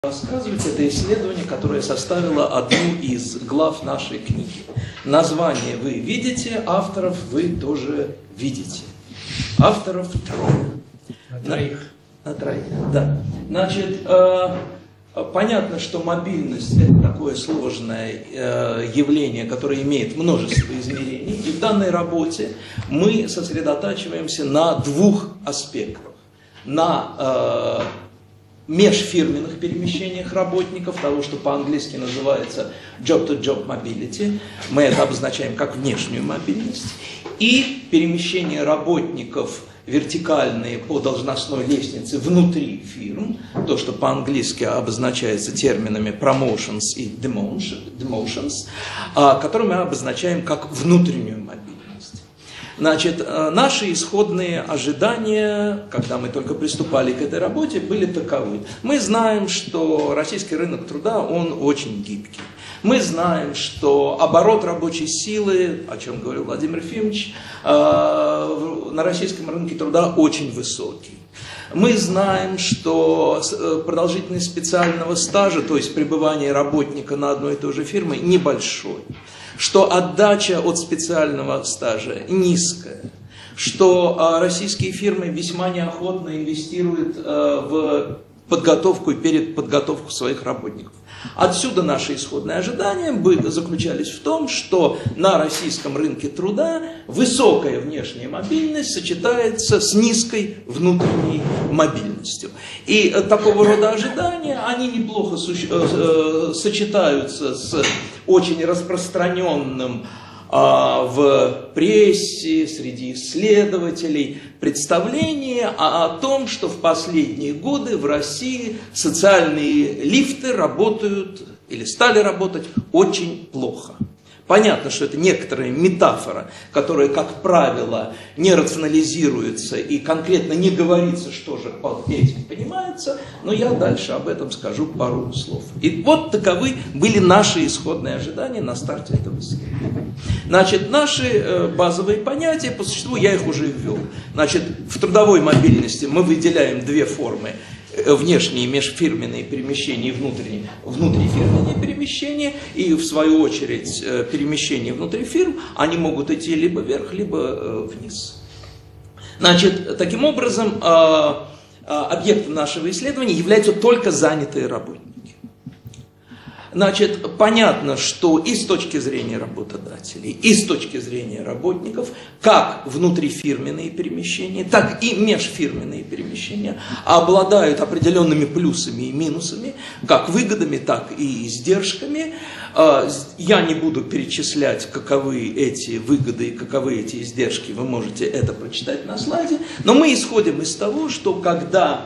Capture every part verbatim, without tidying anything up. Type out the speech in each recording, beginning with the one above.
Рассказывать это исследование, которое составило одну из глав нашей книги. Название вы видите, авторов вы тоже видите. Авторов трое. На троих. На, на троих, да. Значит, э, понятно, что мобильность – это такое сложное э, явление, которое имеет множество измерений. И в данной работе мы сосредотачиваемся на двух аспектах. На э, межфирменных перемещениях работников, того, что по-английски называется job-to-job mobility, мы это обозначаем как внешнюю мобильность, и перемещение работников вертикальные по должностной лестнице внутри фирм, то, что по-английски обозначается терминами promotions и demotions, которые мы обозначаем как внутреннюю мобильность. Значит, наши исходные ожидания, когда мы только приступали к этой работе, были таковы. Мы знаем, что российский рынок труда, он очень гибкий. Мы знаем, что оборот рабочей силы, о чем говорил Владимир Ефимович, на российском рынке труда очень высокий. Мы знаем, что продолжительность специального стажа, то есть пребывание работника на одной и той же фирме, небольшой. Что отдача от специального стажа низкая, что российские фирмы весьма неохотно инвестируют в подготовку и перед подготовку своих работников. Отсюда наши исходные ожидания заключались в том, что на российском рынке труда высокая внешняя мобильность сочетается с низкой внутренней мобильностью. И такого рода ожидания, они неплохо сочетаются с очень распространенным в прессе, среди исследователей представление о том, что в последние годы в России социальные лифты работают или стали работать очень плохо. Понятно, что это некоторая метафора, которая, как правило, не рационализируется и конкретно не говорится, что же под этим понимается, но я дальше об этом скажу пару слов. И вот таковы были наши исходные ожидания на старте этого исследования. Значит, наши базовые понятия, по существу я их уже ввел. Значит, в трудовой мобильности мы выделяем две формы. Внешние межфирменные перемещения и внутренние, внутрифирменные перемещения, и в свою очередь перемещения внутри фирм, они могут идти либо вверх, либо вниз. Значит, таким образом, объектом нашего исследования являются только занятые работники. Значит, понятно, что и с точки зрения работодателей, и с точки зрения работников, как внутрифирменные перемещения, так и межфирменные перемещения обладают определенными плюсами и минусами, как выгодами, так и издержками. Я не буду перечислять, каковы эти выгоды и каковы эти издержки, вы можете это прочитать на слайде, но мы исходим из того, что когда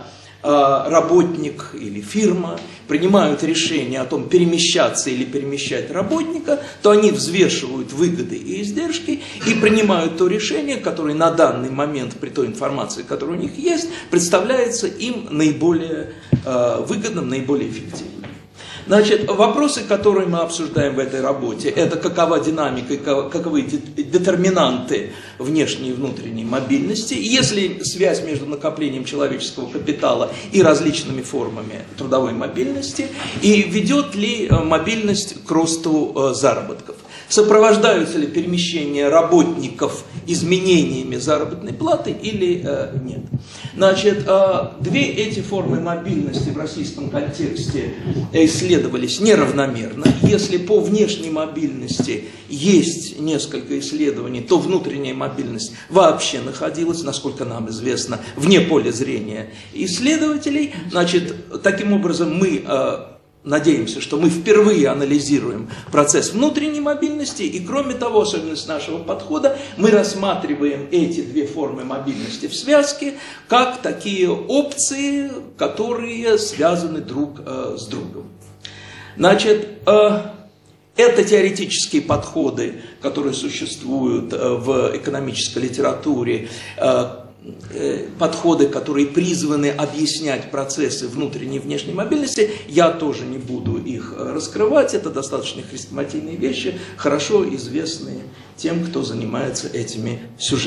работник или фирма принимают решение о том, перемещаться или перемещать работника, то они взвешивают выгоды и издержки и принимают то решение, которое на данный момент, при той информации, которая у них есть, представляется им наиболее выгодным, наиболее эффективным. Значит, вопросы, которые мы обсуждаем в этой работе, это какова динамика и каковы детерминанты внешней и внутренней мобильности, если связь между накоплением человеческого капитала и различными формами трудовой мобильности, и ведет ли мобильность к росту заработков. Сопровождаются ли перемещения работников изменениями заработной платы или э, нет. Значит, э, две эти формы мобильности в российском контексте исследовались неравномерно. Если по внешней мобильности есть несколько исследований, то внутренняя мобильность вообще находилась, насколько нам известно, вне поля зрения исследователей. Значит, таким образом мы... Э, Надеемся, что мы впервые анализируем процесс внутренней мобильности, и кроме того, особенность нашего подхода, мы рассматриваем эти две формы мобильности в связке как такие опции, которые связаны друг э, с другом. Значит, э, это теоретические подходы, которые существуют э, в экономической литературе, э, подходы, которые призваны объяснять процессы внутренней и внешней мобильности, я тоже не буду их раскрывать, это достаточно хрестоматийные вещи, хорошо известные тем, кто занимается этими сюжетами.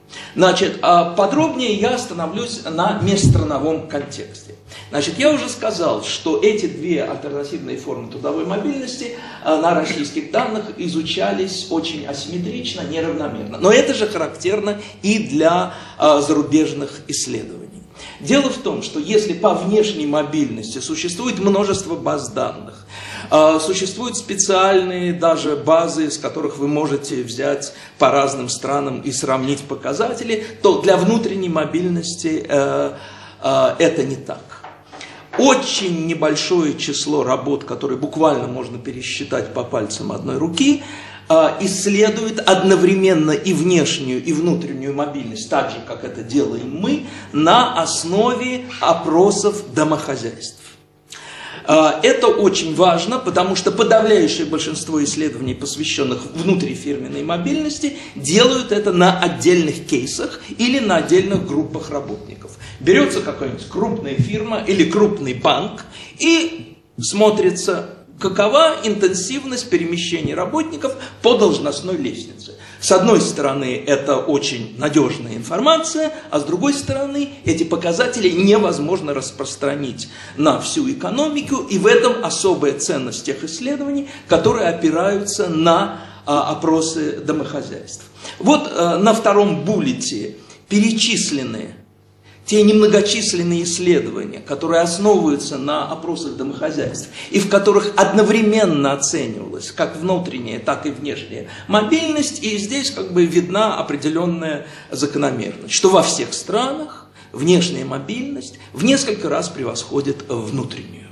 Значит, подробнее я остановлюсь на межстрановом контексте. Значит, я уже сказал, что эти две альтернативные формы трудовой мобильности на российских данных изучались очень асимметрично, неравномерно. Но это же характерно и для зарубежных исследований. Дело в том, что если по внешней мобильности существует множество баз данных, существуют специальные даже базы, с которых вы можете взять по разным странам и сравнить показатели, то для внутренней мобильности это не так. Очень небольшое число работ, которые буквально можно пересчитать по пальцам одной руки, исследует одновременно и внешнюю, и внутреннюю мобильность, так же, как это делаем мы, на основе опросов домохозяйств. Это очень важно, потому что подавляющее большинство исследований, посвященных внутрифирменной мобильности, делают это на отдельных кейсах или на отдельных группах работников. Берется какая-нибудь крупная фирма или крупный банк и смотрится, какова интенсивность перемещений работников по должностной лестнице. С одной стороны, это очень надежная информация, а с другой стороны, эти показатели невозможно распространить на всю экономику, и в этом особая ценность тех исследований, которые опираются на а, опросы домохозяйств. Вот а, на втором буллете перечислены те немногочисленные исследования, которые основываются на опросах домохозяйств, и в которых одновременно оценивалась как внутренняя, так и внешняя мобильность, и здесь как бы видна определенная закономерность, что во всех странах внешняя мобильность в несколько раз превосходит внутреннюю.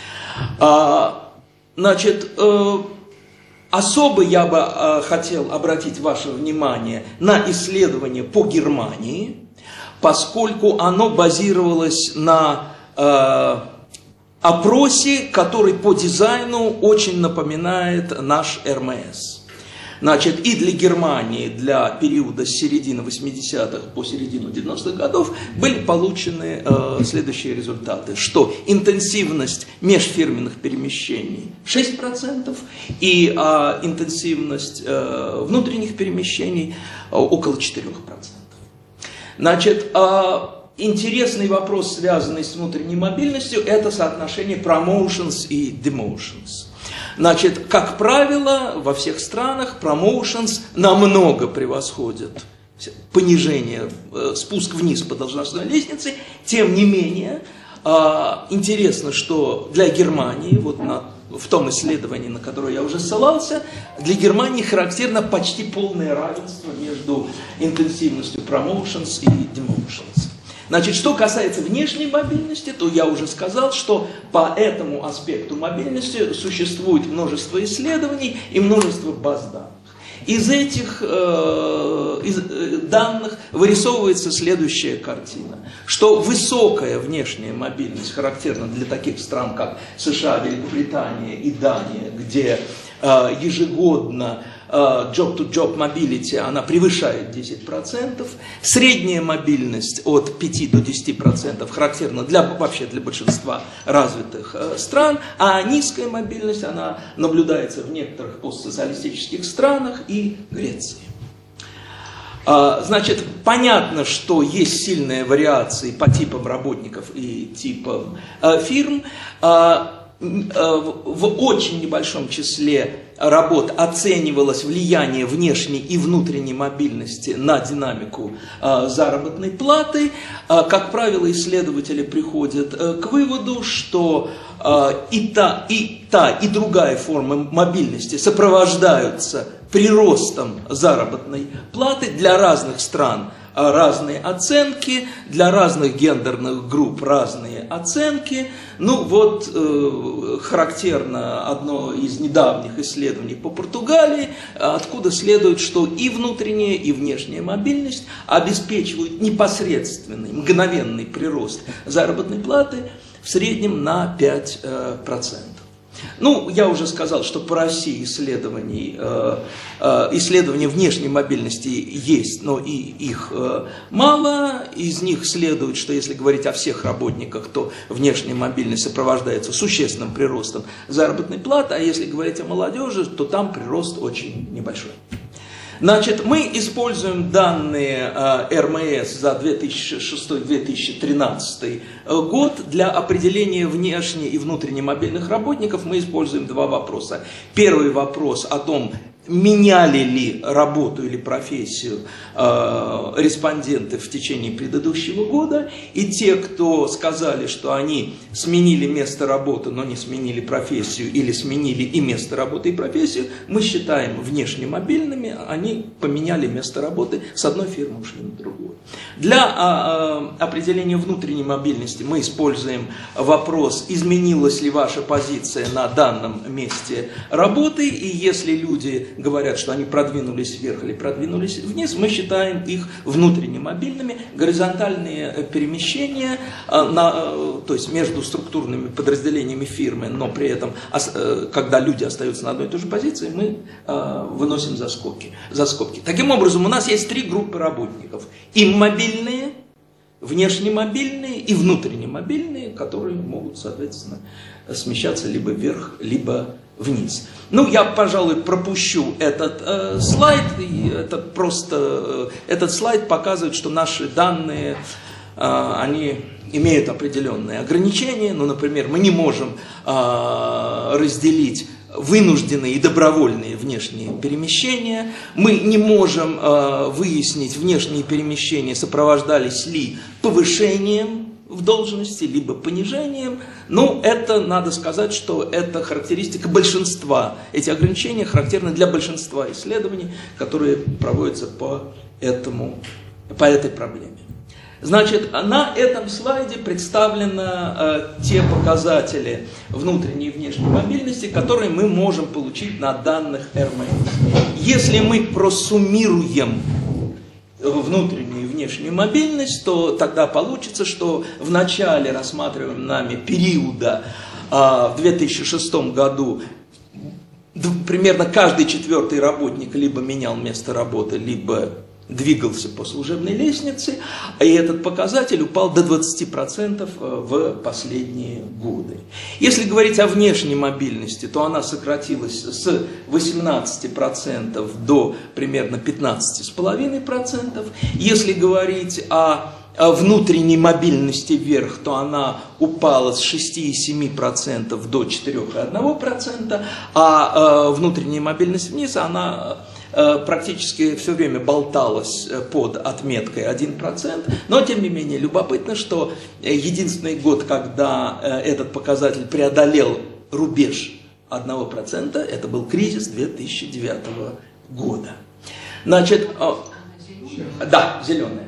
Значит, особо я бы хотел обратить ваше внимание на исследование по Германии, поскольку оно базировалось на э, опросе, который по дизайну очень напоминает наш эр эм эс. Значит, и для Германии, для периода с середины восьмидесятых по середину девяностых годов были получены э, следующие результаты, что интенсивность межфирменных перемещений шесть процентов и э, интенсивность э, внутренних перемещений э, около четырёх процентов. Значит, интересный вопрос, связанный с внутренней мобильностью, это соотношение promotions и demotions. Значит, как правило, во всех странах promotions намного превосходят понижение, спуск вниз по должностной лестнице. Тем не менее, интересно, что для Германии, вот на в том исследовании, на которое я уже ссылался, для Германии характерно почти полное равенство между интенсивностью promotions и demotions. Значит, что касается внешней мобильности, то я уже сказал, что по этому аспекту мобильности существует множество исследований и множество баз данных. Из этих э, из, э, данных вырисовывается следующая картина, что высокая внешняя мобильность характерна для таких стран, как США, Великобритания и Дания, где э, ежегодно э, job-to-job mobility она превышает десять процентов, средняя мобильность от пяти до десяти процентов характерна для, вообще для большинства развитых э, стран, а низкая мобильность она наблюдается в некоторых постсоциалистических странах и Греции. Значит, понятно, что есть сильные вариации по типам работников и типам фирм. В очень небольшом числе работ оценивалось влияние внешней и внутренней мобильности на динамику заработной платы. Как правило, исследователи приходят к выводу, что и та, и та, и другая форма мобильности сопровождаются приростом заработной платы. Для разных стран разные оценки, для разных гендерных групп разные оценки. Ну вот, э, характерно одно из недавних исследований по Португалии, откуда следует, что и внутренняя, и внешняя мобильность обеспечивают непосредственный, мгновенный прирост заработной платы в среднем на пять процентов. Ну, я уже сказал, что по России исследований, э, э, исследования внешней мобильности есть, но и их э, мало. Из них следует, что если говорить о всех работниках, то внешняя мобильность сопровождается существенным приростом заработной платы, а если говорить о молодежи, то там прирост очень небольшой. Значит, мы используем данные э, эр эм эс за две тысячи шестой — две тысячи тринадцатый год. Для определения внешне и внутренне мобильных работников мы используем два вопроса. Первый вопрос о том, меняли ли работу или профессию э, респонденты в течение предыдущего года, и те, кто сказали, что они сменили место работы, но не сменили профессию, или сменили и место работы, и профессию, мы считаем внешне мобильными, они поменяли место работы, с одной фирмы ушли на другую. Для э, определения внутренней мобильности мы используем вопрос, изменилась ли ваша позиция на данном месте работы, и если люди говорят, что они продвинулись вверх или продвинулись вниз, мы считаем их внутренне мобильными. Горизонтальные перемещения, на, то есть между структурными подразделениями фирмы, но при этом, когда люди остаются на одной и той же позиции, мы выносим за скобки. За скобки. Таким образом, у нас есть три группы работников. Иммобильные, внешне мобильные и внутренне мобильные, которые могут, соответственно, смещаться либо вверх, либо вниз. Ну, я, пожалуй, пропущу этот э, слайд. И этот, просто, э, этот слайд показывает, что наши данные, э, они имеют определенные ограничения. Ну, например, мы не можем э, разделить вынужденные и добровольные внешние перемещения. Мы не можем э, выяснить, внешние перемещения сопровождались ли повышением в должности, либо понижением. Но это, надо сказать, что это характеристика большинства. Эти ограничения характерны для большинства исследований, которые проводятся по, этому, по этой проблеме. Значит, на этом слайде представлены э, те показатели внутренней и внешней мобильности, которые мы можем получить на данных эр эм эс. Если мы просуммируем внутреннюю и внешнюю мобильность, то тогда получится, что в начале рассматриваемого нами периода э, в две тысячи шестом году примерно каждый четвертый работник либо менял место работы, либо двигался по служебной лестнице, и этот показатель упал до двадцати процентов в последние годы. Если говорить о внешней мобильности, то она сократилась с восемнадцати процентов до примерно пятнадцати с половиной процентов. Если говорить о о внутренней мобильности вверх, то она упала с шести и семи процентов до четырёх и одного процента, а э, внутренняя мобильность вниз, она э, практически все время болталась под отметкой один процент, но тем не менее любопытно, что единственный год, когда э, этот показатель преодолел рубеж одного процента, это был кризис две тысячи девятого года. Значит, э, да, зеленая.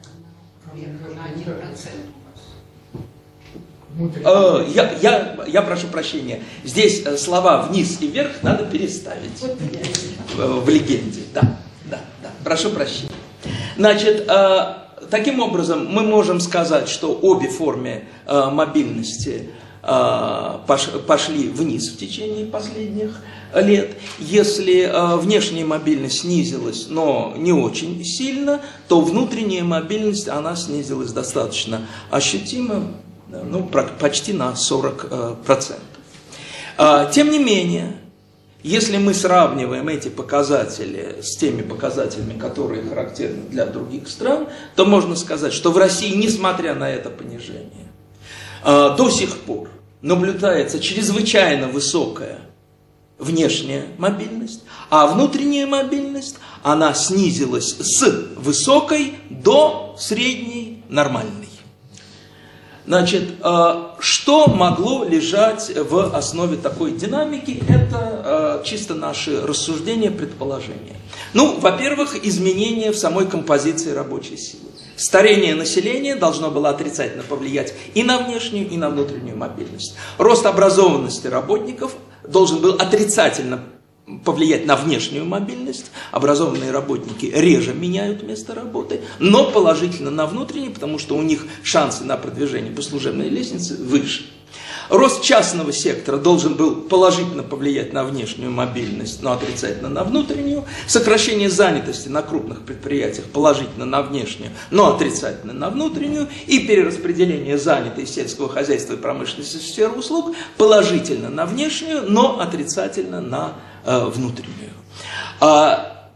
Э, я, я, я прошу прощения. Здесь слова вниз и вверх надо переставить в, в легенде. Да, да, да. Прошу прощения. Значит, э, таким образом мы можем сказать, что обе формы э, мобильности э, пош, пошли вниз в течение последних лет. Если э, внешняя мобильность снизилась, но не очень сильно, то внутренняя мобильность, она снизилась достаточно ощутимо, ну, почти на сорок процентов. Э, тем не менее, если мы сравниваем эти показатели с теми показателями, которые характерны для других стран, то можно сказать, что в России, несмотря на это понижение, э, до сих пор наблюдается чрезвычайно высокая внешняя мобильность, а внутренняя мобильность, она снизилась с высокой до средней нормальной. Значит, что могло лежать в основе такой динамики? Это чисто наши рассуждения, предположения. Ну, во-первых, изменения в самой композиции рабочей силы. Старение населения должно было отрицательно повлиять и на внешнюю, и на внутреннюю мобильность. Рост образованности работников должен был отрицательно повлиять на внешнюю мобильность. Образованные работники реже меняют место работы, но положительно на внутреннюю, потому что у них шансы на продвижение по служебной лестнице выше. Рост частного сектора должен был положительно повлиять на внешнюю мобильность, но отрицательно на внутреннюю. Сокращение занятости на крупных предприятиях положительно на внешнюю, но отрицательно на внутреннюю. И перераспределение занятой сельского хозяйства и промышленности в сферу услуг положительно на внешнюю, но отрицательно на э, внутреннюю. А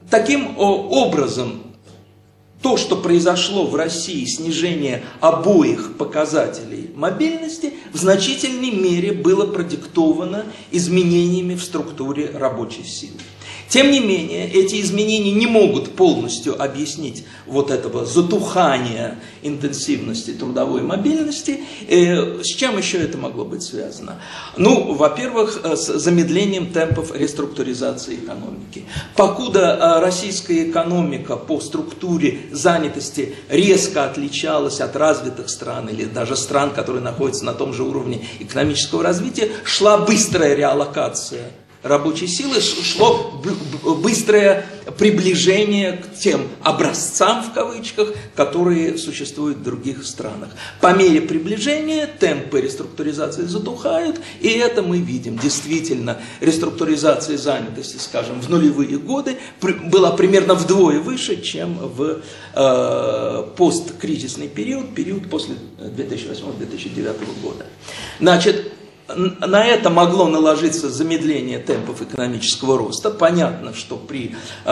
таким образом, то, что произошло в России, снижение обоих показателей мобильности, в значительной мере было продиктовано изменениями в структуре рабочей силы. Тем не менее, эти изменения не могут полностью объяснить вот этого затухания интенсивности трудовой мобильности. С чем еще это могло быть связано? Ну, во-первых, с замедлением темпов реструктуризации экономики. Покуда российская экономика по структуре занятости резко отличалась от развитых стран или даже стран, которые находятся на том же уровне экономического развития, шла быстрая реаллокация рабочей силы, шло быстрое приближение к тем образцам, в кавычках, которые существуют в других странах. По мере приближения темпы реструктуризации затухают, и это мы видим. Действительно, реструктуризация занятости, скажем, в нулевые годы была примерно вдвое выше, чем в э, посткризисный период, период после две тысячи восьмого — две тысячи девятого года. Значит, на это могло наложиться замедление темпов экономического роста. Понятно, что при, э,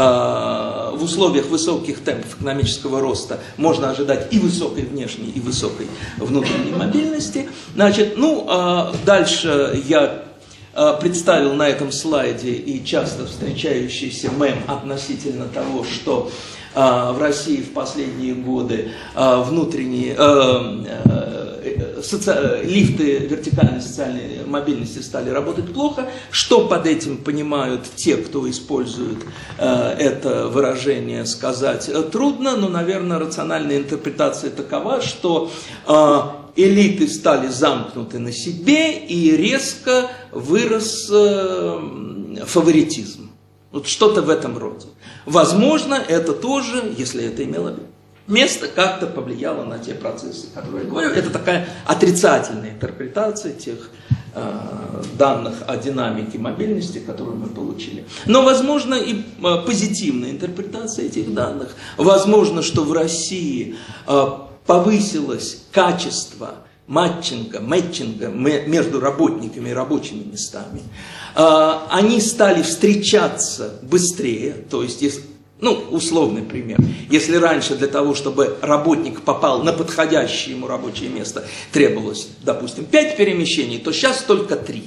в условиях высоких темпов экономического роста можно ожидать и высокой внешней, и высокой внутренней мобильности. Значит, ну, э, дальше я э, представил на этом слайде и часто встречающийся мем относительно того, что э, в России в последние годы э, внутренние... Э, э, Соци... лифты вертикальной социальной мобильности стали работать плохо. Что под этим понимают те, кто использует э, это выражение, сказать трудно, но, наверное, рациональная интерпретация такова, что э, элиты стали замкнуты на себе и резко вырос э, фаворитизм. Вот что-то в этом роде. Возможно, это тоже, если это имело место, как-то повлияло на те процессы, которые я говорю. Это такая отрицательная интерпретация тех э, данных о динамике мобильности, которые мы получили. Но, возможно, и э, позитивная интерпретация этих данных. Возможно, что в России э, повысилось качество матчинга, мэтчинга между работниками и рабочими местами. Э, они стали встречаться быстрее, то есть, если Ну, условный пример. Если раньше для того, чтобы работник попал на подходящее ему рабочее место, требовалось, допустим, пять перемещений, то сейчас только три.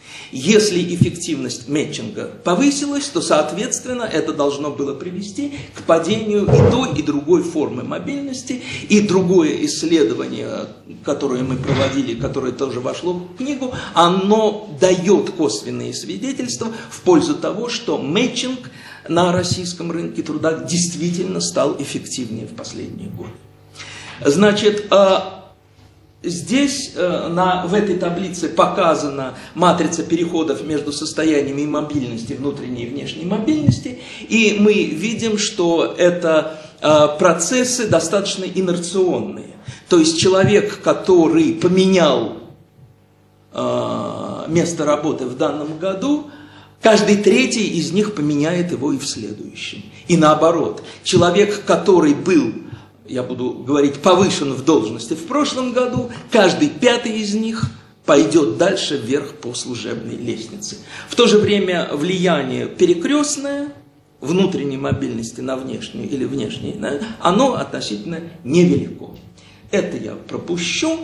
Если эффективность мэтчинга повысилась, то, соответственно, это должно было привести к падению и той, и другой формы мобильности. И другое исследование, которое мы проводили, которое тоже вошло в книгу, оно дает косвенные свидетельства в пользу того, что мэтчинг на российском рынке труда действительно стал эффективнее в последние годы. Значит, здесь на, в этой таблице показана матрица переходов между состояниями и мобильности, внутренней и внешней мобильности, и мы видим, что это процессы достаточно инерционные. То есть человек, который поменял место работы в данном году, каждый третий из них поменяет его и в следующем. И наоборот, человек, который был, я буду говорить, повышен в должности в прошлом году, каждый пятый из них пойдет дальше вверх по служебной лестнице. В то же время влияние перекрестное, внутренней мобильности на внешнюю или внешней, оно относительно невелико. Это я пропущу.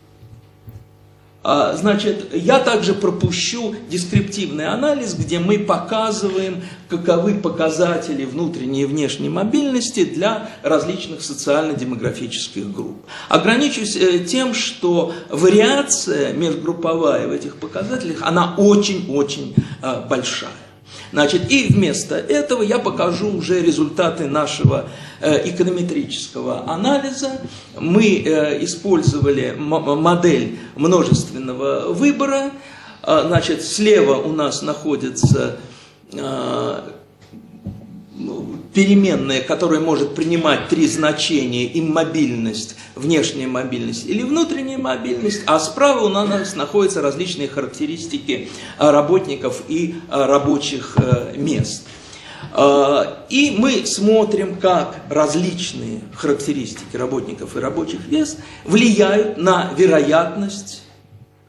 Значит, я также пропущу дескриптивный анализ, где мы показываем, каковы показатели внутренней и внешней мобильности для различных социально-демографических групп. Ограничусь тем, что вариация межгрупповая в этих показателях, она очень-очень большая. Значит, и вместо этого я покажу уже результаты нашего э, эконометрического анализа. Мы э, использовали модель множественного выбора. Э, значит, слева у нас находится э, переменная, которая может принимать три значения: иммобильность, внешняя мобильность или внутренняя мобильность, а справа у нас находятся различные характеристики работников и рабочих мест. И мы смотрим, как различные характеристики работников и рабочих мест влияют на вероятность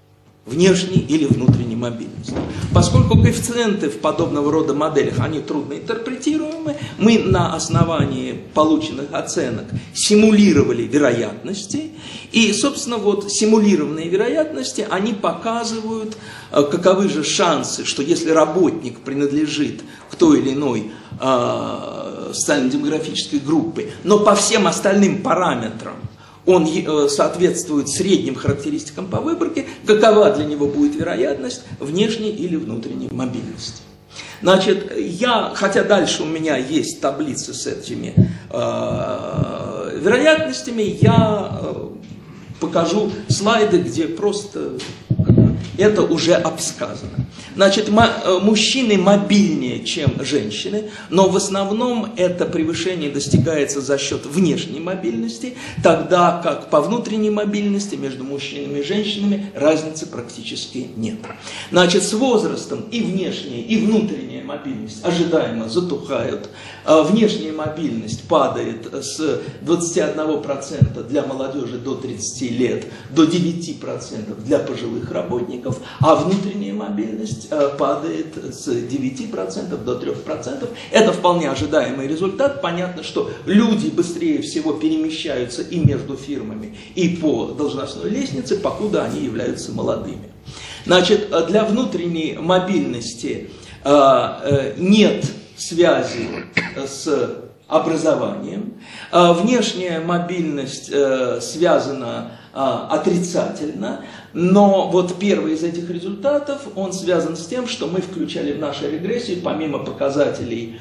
внешней или внутренней мобильности. Поскольку коэффициенты в подобного рода моделях, они трудно интерпретируемы, мы на основании полученных оценок симулировали вероятности, и, собственно, вот симулированные вероятности, они показывают, каковы же шансы, что если работник принадлежит к той или иной э, социально-демографической группе, но по всем остальным параметрам он соответствует средним характеристикам по выборке, какова для него будет вероятность внешней или внутренней мобильности. Значит, я, хотя дальше у меня есть таблицы с этими э, вероятностями, я э, покажу слайды, где просто это уже обсказано. Значит, мужчины мобильнее, чем женщины, но в основном это превышение достигается за счет внешней мобильности, тогда как по внутренней мобильности между мужчинами и женщинами разницы практически нет. Значит, с возрастом и внешняя, и внутренняя мобильность ожидаемо затухают. Внешняя мобильность падает с двадцати одного процента для молодежи до тридцати лет до девяти процентов для пожилых работников, а внутренняя мобильность падает с девяти процентов до трёх процентов. Это вполне ожидаемый результат. Понятно, что люди быстрее всего перемещаются и между фирмами, и по должностной лестнице, покуда они являются молодыми. Значит, для внутренней мобильности нет связи с образованием. Внешняя мобильность связана отрицательно, но вот первый из этих результатов, он связан с тем, что мы включали в нашу регрессию помимо показателей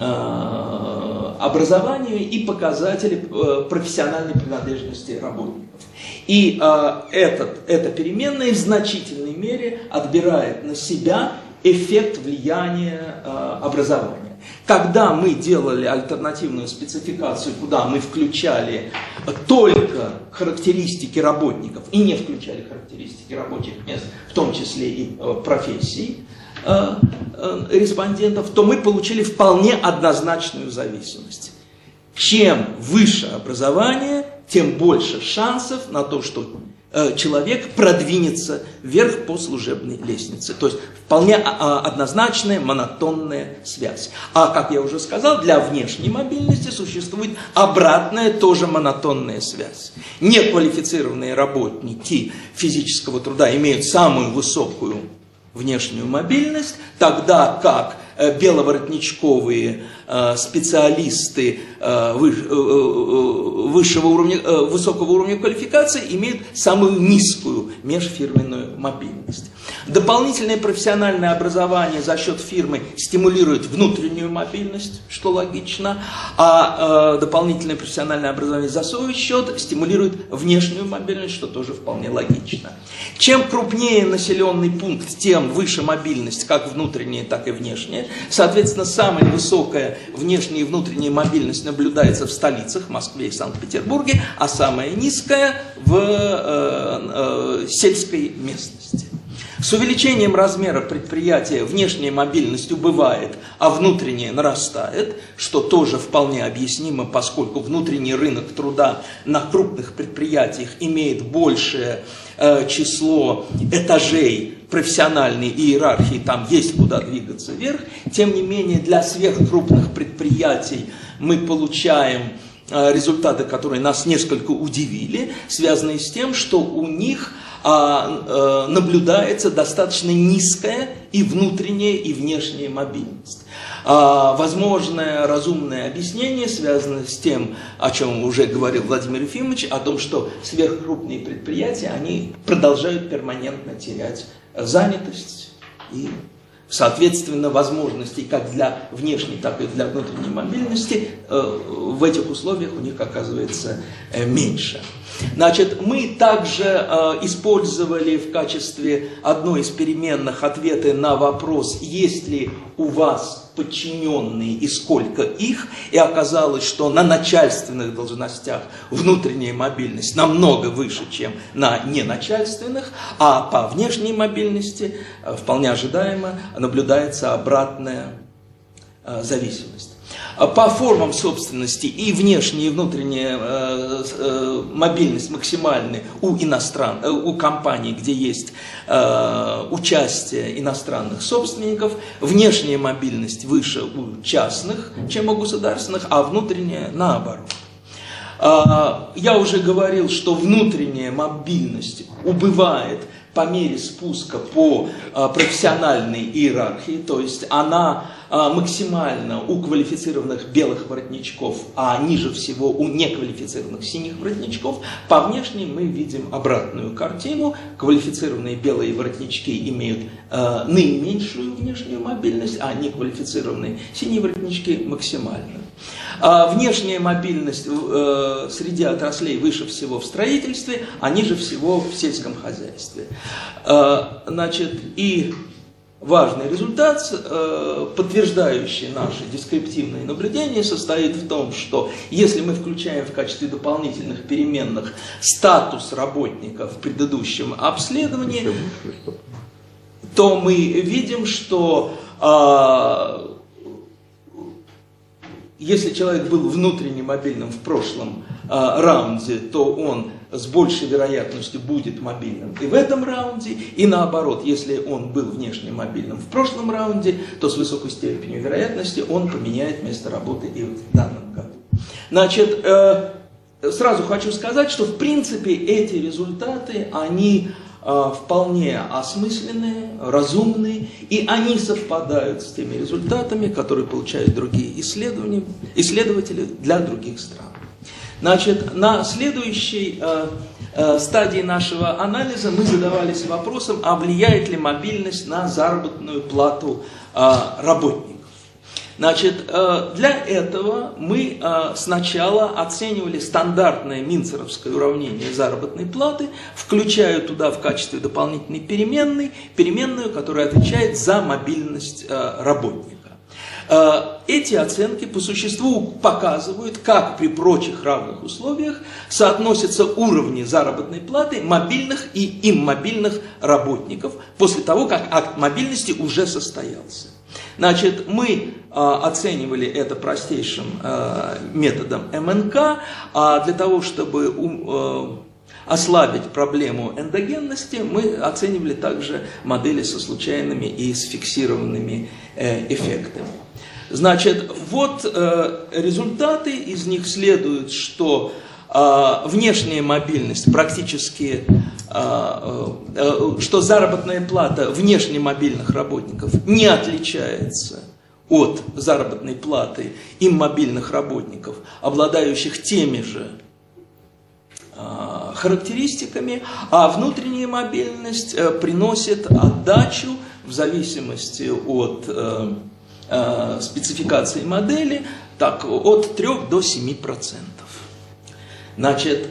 образования и показателей профессиональной принадлежности работников. И этот, эта переменная в значительной мере отбирает на себя эффект влияния образования. Когда мы делали альтернативную спецификацию, куда мы включали только характеристики работников и не включали характеристики рабочих мест, в том числе и профессий респондентов, то мы получили вполне однозначную зависимость. Чем выше образование, тем больше шансов на то, что человек продвинется вверх по служебной лестнице. То есть вполне однозначная монотонная связь. А, как я уже сказал, для внешней мобильности существует обратная тоже монотонная связь. Неквалифицированные работники физического труда имеют самую высокую внешнюю мобильность, тогда как беловоротничковые специалисты высшего уровня, высокого уровня квалификации имеют самую низкую межфирменную мобильность. Дополнительное профессиональное образование за счет фирмы стимулирует внутреннюю мобильность, что логично, а дополнительное профессиональное образование за свой счет стимулирует внешнюю мобильность, что тоже вполне логично. Чем крупнее населенный пункт, тем выше мобильность, как внутренняя, так и внешняя. Соответственно, самая высокая внешняя и внутренняя мобильность наблюдается в столицах, Москве и Санкт-Петербурге, а самая низкая в э, э, сельской местности. С увеличением размера предприятия внешняя мобильность убывает, а внутренняя нарастает, что тоже вполне объяснимо, поскольку внутренний рынок труда на крупных предприятиях имеет большее э, число этажей профессиональной иерархии, там есть куда двигаться вверх. Тем не менее, для сверхкрупных предприятий мы получаем э, результаты, которые нас несколько удивили, связанные с тем, что у них а, э, наблюдается достаточно низкая и внутренняя, и внешняя мобильность. А, возможное разумное объяснение связано с тем, о чем уже говорил Владимир Ефимович, о том, что сверхкрупные предприятия, они продолжают перманентно терять занятость и, соответственно, возможностей как для внешней, так и для внутренней мобильности э, в этих условиях у них оказывается э, меньше. Значит, мы также э, использовали в качестве одной из переменных ответы на вопрос, есть ли у вас подчиненные и сколько их, и оказалось, что на начальственных должностях внутренняя мобильность намного выше, чем на неначальственных, а по внешней мобильности э, вполне ожидаемо наблюдается обратная э, зависимость. по формам собственности и внешняя и внутренняя э, э, мобильность максимальны у иностран, э, у компаний, где есть э, участие иностранных собственников, внешняя мобильность выше у частных, чем у государственных, а внутренняя наоборот. Э, я уже говорил, что внутренняя мобильность убывает по мере спуска по а, профессиональной иерархии, то есть она а, максимально у квалифицированных белых воротничков, а ниже всего у неквалифицированных синих воротничков. По внешней мы видим обратную картину. Квалифицированные белые воротнички имеют а, наименьшую внешнюю мобильность, а неквалифицированные синие воротнички максимальную. А внешняя мобильность э, среди отраслей выше всего в строительстве, а ниже всего в сельском хозяйстве. Э, значит, и важный результат, э, подтверждающий наши дескриптивные наблюдения, состоит в том, что если мы включаем в качестве дополнительных переменных статус работника в предыдущем обследовании, то мы видим, что э, если человек был внутренне мобильным в прошлом э, раунде, то он с большей вероятностью будет мобильным и в этом раунде, и наоборот, если он был внешне мобильным в прошлом раунде, то с высокой степенью вероятности он поменяет место работы и в данном году. Значит, э, сразу хочу сказать, что в принципе эти результаты, они вполне осмысленные, разумные, и они совпадают с теми результатами, которые получают другие исследования, исследователи для других стран. Значит, на следующей э, э, стадии нашего анализа мы задавались вопросом, а влияет ли мобильность на заработную плату э, работников. Значит, для этого мы сначала оценивали стандартное минцеровское уравнение заработной платы, включая туда в качестве дополнительной переменной, переменную, которая отвечает за мобильность работника. Эти оценки по существу показывают, как при прочих равных условиях соотносятся уровни заработной платы мобильных и иммобильных работников после того, как акт мобильности уже состоялся. Значит, мы а, оценивали это простейшим а, методом эм эн ка, а для того, чтобы у, а, ослабить проблему эндогенности, мы оценивали также модели со случайными и с фиксированными э, эффектами. Значит, вот э, результаты, из них следует, что э, внешняя мобильность практически, э, э, что заработная плата внешне мобильных работников не отличается от заработной платы иммобильных работников, обладающих теми же э, характеристиками, а внутренняя мобильность э, приносит отдачу в зависимости от э, спецификации модели, так, от трёх до семи процентов. Значит,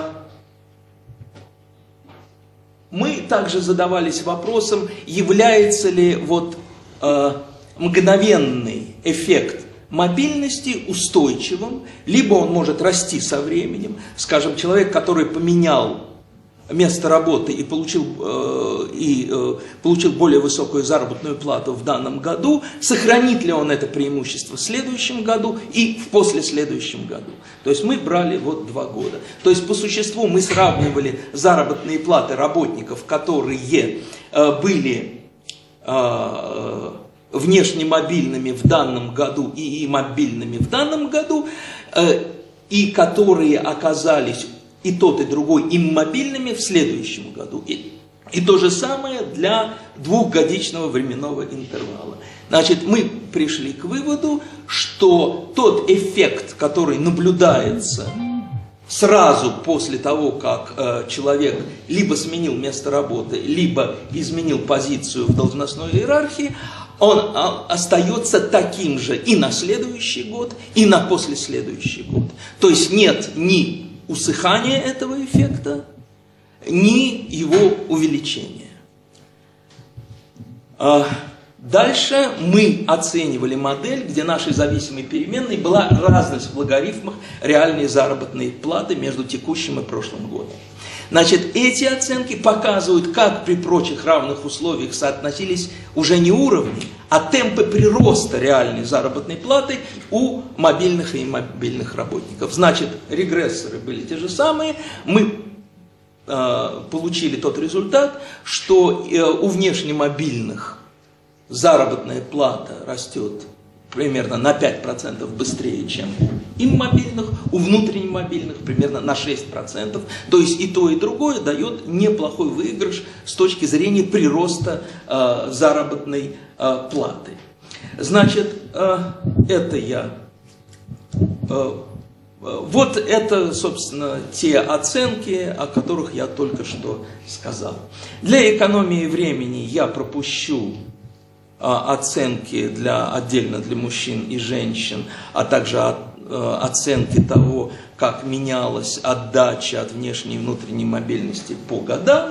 мы также задавались вопросом, является ли вот мгновенный эффект мобильности устойчивым, либо он может расти со временем. Скажем, человек, который поменял место работы и получил, э, и, э, получил более высокую заработную плату в данном году, сохранит ли он это преимущество в следующем году и в послеследующем году. То есть мы брали вот два года. То есть по существу мы сравнивали заработные платы работников, которые э, были э, внешне мобильными в данном году и иммобильными в данном году, э, и которые оказались и тот, и другой иммобильными в следующем году. И, и то же самое для двухгодичного временного интервала. Значит, мы пришли к выводу, что тот эффект, который наблюдается сразу после того, как э, человек либо сменил место работы, либо изменил позицию в должностной иерархии, он а, остается таким же и на следующий год, и на послеследующий год. То есть нет ни усыхания этого эффекта, ни его увеличения. Дальше мы оценивали модель, где нашей зависимой переменной была разность в логарифмах реальной заработной платы между текущим и прошлым годом. Значит, эти оценки показывают, как при прочих равных условиях соотносились уже не уровни, а темпы прироста реальной заработной платы у мобильных и иммобильных работников. Значит, регрессоры были те же самые, мы э, получили тот результат, что э, у внешнемобильных заработная плата растет примерно на пять процентов быстрее, чем у иммобильных, у внутреннемобильных примерно на шесть процентов. То есть и то, и другое дает неплохой выигрыш с точки зрения прироста э, заработной э, платы. Значит, э, это я... Э, вот это, собственно, те оценки, о которых я только что сказал. Для экономии времени я пропущу оценки для, отдельно для мужчин и женщин, а также от, э, оценки того, как менялась отдача от внешней и внутренней мобильности по годам.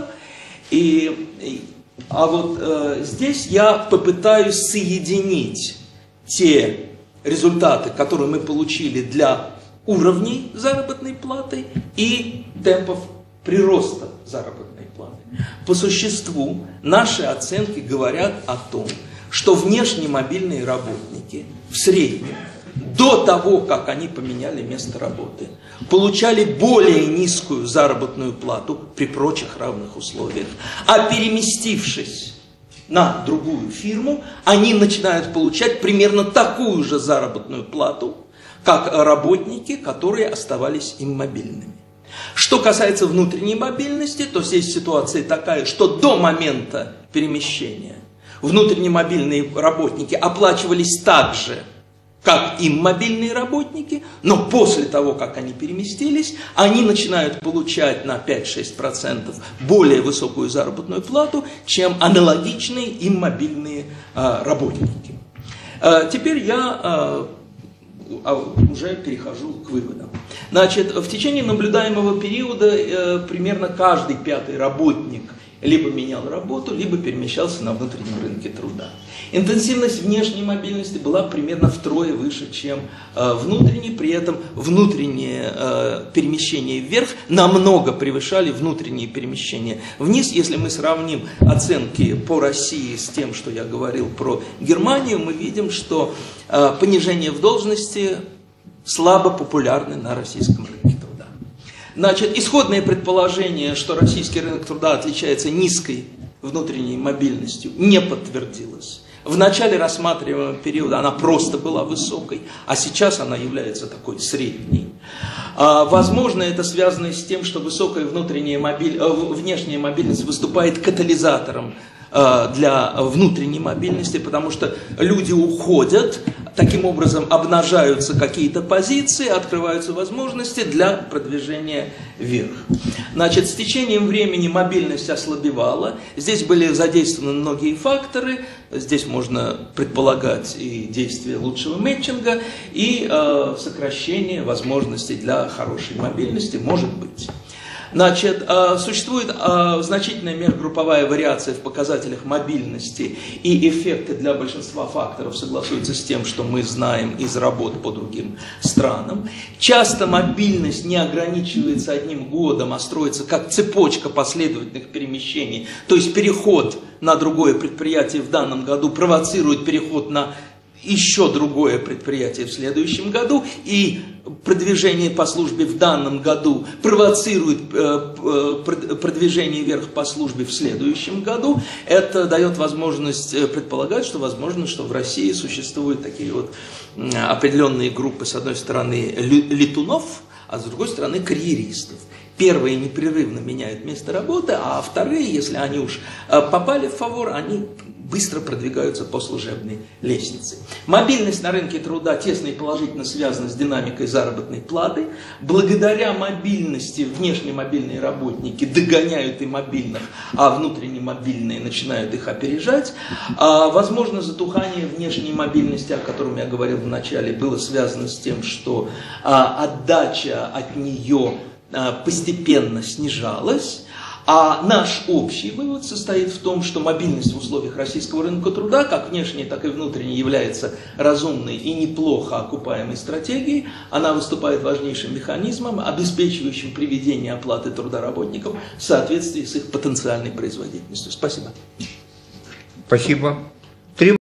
И, и, а вот э, здесь я попытаюсь соединить те результаты, которые мы получили для уровней заработной платы и темпов прироста заработной платы. По существу наши оценки говорят о том, что внешнемобильные работники в среднем, до того, как они поменяли место работы, получали более низкую заработную плату при прочих равных условиях, а переместившись на другую фирму, они начинают получать примерно такую же заработную плату, как работники, которые оставались иммобильными. Что касается внутренней мобильности, то здесь ситуация такая, что до момента перемещения внутреннемобильные работники оплачивались так же, как иммобильные работники, но после того, как они переместились, они начинают получать на пять-шесть процентов более высокую заработную плату, чем аналогичные иммобильные а, работники. А, теперь я а, а, уже перехожу к выводам. Значит, в течение наблюдаемого периода а, примерно каждый пятый работник либо менял работу, либо перемещался на внутреннем рынке труда. Интенсивность внешней мобильности была примерно втрое выше, чем э, внутренней, при этом внутренние э, перемещения вверх намного превышали внутренние перемещения вниз. Если мы сравним оценки по России с тем, что я говорил про Германию, мы видим, что э, понижение в должности слабо популярны на российском рынке труда. Значит, исходное предположение, что российский рынок труда отличается низкой внутренней мобильностью, не подтвердилось. В начале рассматриваемого периода она просто была высокой, а сейчас она является такой средней. А, возможно, это связано с тем, что высокая внутренняя мобиль... внешняя мобильность выступает катализатором для внутренней мобильности, потому что люди уходят, таким образом обнажаются какие-то позиции, открываются возможности для продвижения вверх. Значит, с течением времени мобильность ослабевала, здесь были задействованы многие факторы, здесь можно предполагать и действие лучшего мэтчинга, и э, сокращение возможностей для хорошей мобильности, может быть. Значит, существует значительная межгрупповая вариация в показателях мобильности, и эффекты для большинства факторов согласуются с тем, что мы знаем из работ по другим странам. Часто мобильность не ограничивается одним годом, а строится как цепочка последовательных перемещений. То есть переход на другое предприятие в данном году провоцирует переход на еще другое предприятие в следующем году, и продвижение по службе в данном году провоцирует продвижение вверх по службе в следующем году. Это дает возможность предполагать, что возможно, что в России существуют такие вот определенные группы, с одной стороны, летунов, а с другой стороны, карьеристов. Первые непрерывно меняют место работы, а вторые, если они уж попали в фавор, они быстро продвигаются по служебной лестнице. Мобильность на рынке труда тесно и положительно связана с динамикой заработной платы. Благодаря мобильности внешне мобильные работники догоняют и мобильных, а внутренне мобильные начинают их опережать. А, возможно, затухание внешней мобильности, о котором я говорил в начале, было связано с тем, что а, отдача от нее а, постепенно снижалась. А наш общий вывод состоит в том, что мобильность в условиях российского рынка труда, как внешняя, так и внутренняя, является разумной и неплохо окупаемой стратегией. Она выступает важнейшим механизмом, обеспечивающим приведение оплаты труда работников в соответствии с их потенциальной производительностью. Спасибо. Спасибо.